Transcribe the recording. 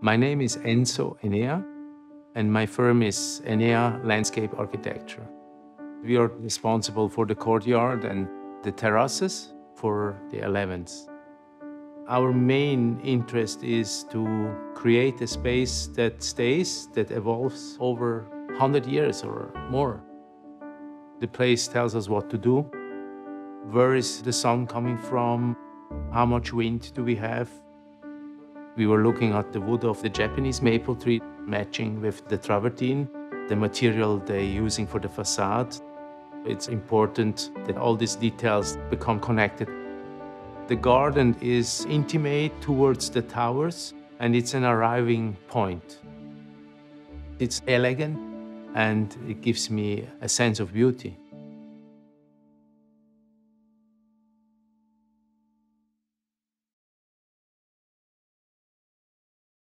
My name is Enzo Enea, and my firm is Enea Landscape Architecture. We are responsible for the courtyard and the terraces for the 11s. Our main interest is to create a space that stays, that evolves over 100 years or more. The place tells us what to do. Where is the sun coming from? How much wind do we have? We were looking at the wood of the Japanese maple tree, matching with the travertine, the material they're using for the facade. It's important that all these details become connected. The garden is intimate towards the towers, and it's an arriving point. It's elegant, and it gives me a sense of beauty.